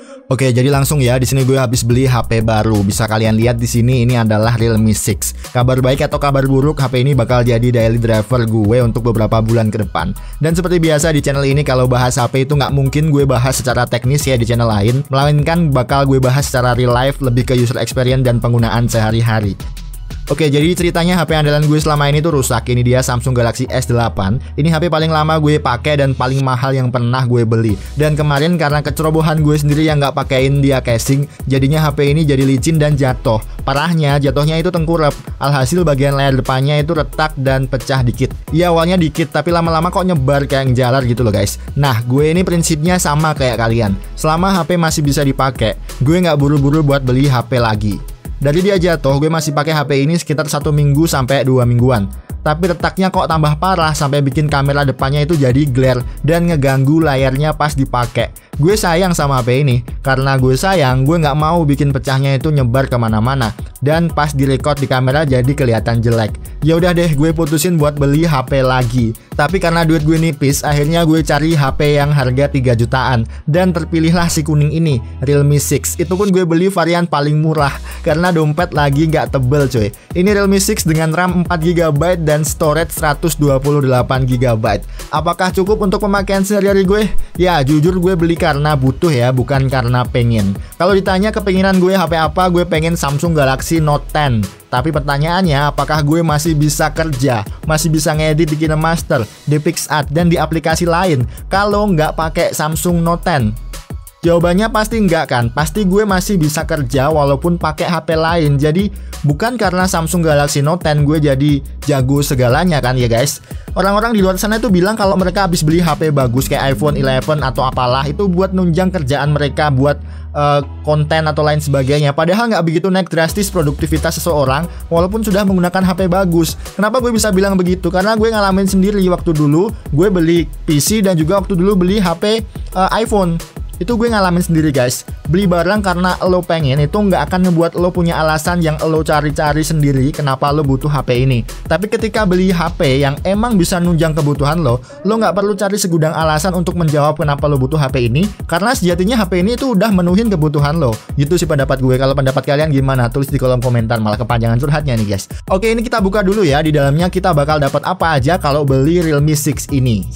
Oke, jadi langsung ya, di sini gue habis beli HP baru. Bisa kalian lihat di sini, ini adalah Realme 6. Kabar baik atau kabar buruk, HP ini bakal jadi daily driver gue untuk beberapa bulan ke depan. Dan seperti biasa di channel ini, kalau bahas HP itu nggak mungkin gue bahas secara teknis ya di channel lain, melainkan bakal gue bahas secara real life, lebih ke user experience dan penggunaan sehari-hari. Oke, jadi ceritanya HP andalan gue selama ini tuh rusak. Ini dia Samsung Galaxy S8. Ini HP paling lama gue pakai dan paling mahal yang pernah gue beli. Dan kemarin karena kecerobohan gue sendiri yang nggak pakein dia casing, jadinya HP ini jadi licin dan jatuh. Parahnya jatuhnya itu tengkurap. Alhasil bagian layar depannya itu retak dan pecah dikit. Ya awalnya dikit, tapi lama-lama kok nyebar kayak jalar gitu loh guys. Nah, gue ini prinsipnya sama kayak kalian. Selama HP masih bisa dipakai, gue nggak buru-buru buat beli HP lagi. Dari dia jatuh, gue masih pakai HP ini sekitar 1 minggu sampai 2 mingguan. Tapi retaknya kok tambah parah sampai bikin kamera depannya itu jadi glare dan ngeganggu layarnya pas dipakai. Gue sayang sama HP ini. Karena gue sayang, gue nggak mau bikin pecahnya itu nyebar kemana-mana. Dan pas direcord di kamera jadi kelihatan jelek. Ya udah deh, gue putusin buat beli HP lagi. Tapi karena duit gue nipis, akhirnya gue cari HP yang harga 3 jutaan. Dan terpilihlah si kuning ini, Realme 6. Itu pun gue beli varian paling murah karena dompet lagi nggak tebel coy. Ini Realme 6 dengan RAM 4GB dan storage 128GB. Apakah cukup untuk pemakaian sehari-hari gue? Ya jujur gue beli karena butuh ya, bukan karena pengen. Kalau ditanya kepinginan gue HP apa, gue pengen Samsung Galaxy Note 10. Tapi pertanyaannya, apakah gue masih bisa kerja, masih bisa ngedit di KineMaster, di PixArt, dan di aplikasi lain kalau nggak pakai Samsung Note 10? Jawabannya pasti enggak kan. Pasti gue masih bisa kerja walaupun pakai HP lain. Jadi bukan karena Samsung Galaxy Note 10 gue jadi jago segalanya kan ya guys. Orang-orang di luar sana itu bilang kalau mereka habis beli HP bagus kayak iPhone 11 atau apalah, itu buat nunjang kerjaan mereka, buat konten atau lain sebagainya. Padahal nggak begitu naik drastis produktivitas seseorang walaupun sudah menggunakan HP bagus. Kenapa gue bisa bilang begitu? Karena gue ngalamin sendiri waktu dulu gue beli PC dan juga waktu dulu beli HP iPhone. Itu gue ngalamin sendiri guys. Beli barang karena lo pengen itu nggak akan ngebuat lo punya alasan yang lo cari-cari sendiri kenapa lo butuh HP ini. Tapi ketika beli HP yang emang bisa nunjang kebutuhan lo nggak perlu cari segudang alasan untuk menjawab kenapa lo butuh HP ini. Karena sejatinya HP ini itu udah menuhin kebutuhan lo. Gitu sih pendapat gue. Kalau pendapat kalian gimana? Tulis di kolom komentar, malah kepanjangan curhatnya nih guys. Oke, ini kita buka dulu ya. Di dalamnya kita bakal dapat apa aja kalau beli Realme 6 ini.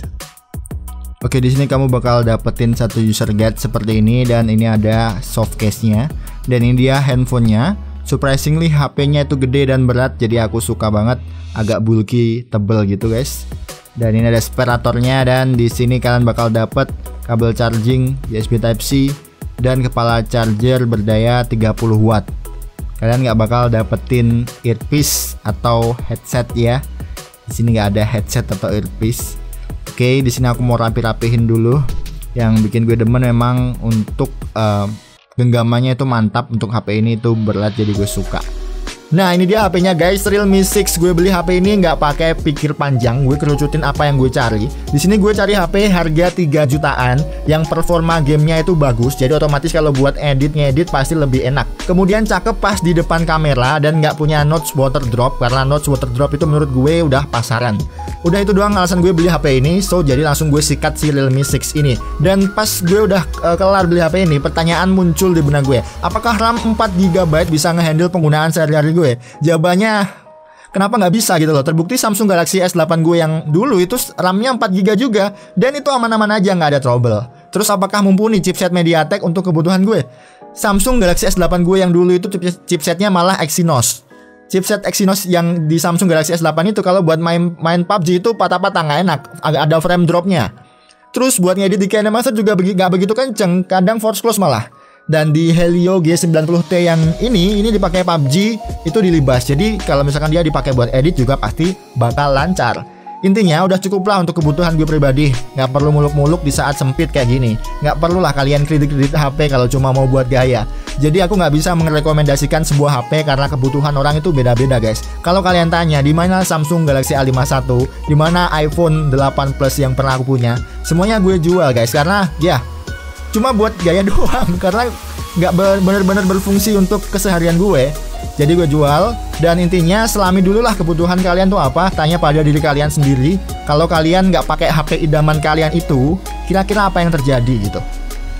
Oke, di sini kamu bakal dapetin satu user guide seperti ini, dan ini ada soft case-nya, dan ini dia handphonenya. Surprisingly HP-nya itu gede dan berat, jadi aku suka banget, agak bulky, tebel gitu guys. Dan ini ada separatornya, dan di sini kalian bakal dapet kabel charging USB Type-C dan kepala charger berdaya 30 watt. Kalian nggak bakal dapetin earpiece atau headset ya. Di sini nggak ada headset atau earpiece. Oke, di sini aku mau rapi-rapihin dulu. Yang bikin gue demen memang untuk genggamannya itu mantap. Untuk HP ini itu berat, jadi gue suka. Nah, ini dia HP-nya guys, Realme 6. Gue beli HP ini nggak pakai pikir panjang, gue kerucutin apa yang gue cari. Di sini gue cari HP harga 3 jutaan yang performa gamenya itu bagus, jadi otomatis kalau buat ngedit pasti lebih enak. Kemudian cakep pas di depan kamera dan nggak punya notch water drop, karena notch water drop itu menurut gue udah pasaran. Udah itu doang alasan gue beli HP ini, so jadi langsung gue sikat si Realme 6 ini. Dan pas gue udah kelar beli HP ini, pertanyaan muncul di benak gue, apakah RAM 4GB bisa ngehandle penggunaan sehari-hari gue? Jawabannya kenapa nggak bisa gitu loh. Terbukti Samsung Galaxy S8 gue yang dulu itu RAM-nya 4GB juga, dan itu aman-aman aja, nggak ada trouble. Terus apakah mumpuni chipset MediaTek untuk kebutuhan gue? Samsung Galaxy S8 gue yang dulu itu chipsetnya malah Exynos. Chipset Exynos yang di Samsung Galaxy S8 itu kalau buat main PUBG itu patah-patah, nggak enak, agak ada frame dropnya. Terus buat ngedit di KineMaster juga nggak begitu kenceng, kadang force close malah. Dan di Helio G90T yang ini dipakai PUBG itu dilibas. Jadi kalau misalkan dia dipakai buat edit juga pasti bakal lancar. Intinya udah cukup lah untuk kebutuhan gue pribadi. Nggak perlu muluk-muluk di saat sempit kayak gini. Nggak perlu lah kalian kredit-kredit HP kalau cuma mau buat gaya. Jadi aku nggak bisa merekomendasikan sebuah HP karena kebutuhan orang itu beda-beda guys. Kalau kalian tanya di mana Samsung Galaxy A51, di mana iPhone 8 Plus yang pernah aku punya, semuanya gue jual guys, karena ya cuma buat gaya doang, karena nggak bener-bener berfungsi untuk keseharian gue. Jadi gue jual. Dan intinya selami dulu lah kebutuhan kalian tuh apa. Tanya pada diri kalian sendiri. Kalau kalian nggak pakai HP idaman kalian itu, kira-kira apa yang terjadi gitu.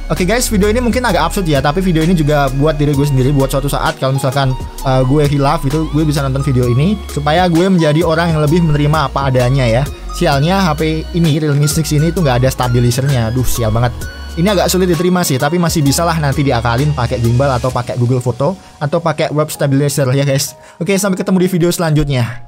Oke guys, video ini mungkin agak absurd ya, tapi video ini juga buat diri gue sendiri, buat suatu saat kalau misalkan gue hilaf itu, gue bisa nonton video ini supaya gue menjadi orang yang lebih menerima apa adanya ya. Sialnya HP ini Realme 6 ini tuh nggak ada stabilisernya, aduh sial banget. Ini agak sulit diterima sih, tapi masih bisa lah nanti diakalin pakai gimbal atau pakai Google Photo atau pakai web stabilizer ya guys. Oke, sampai ketemu di video selanjutnya.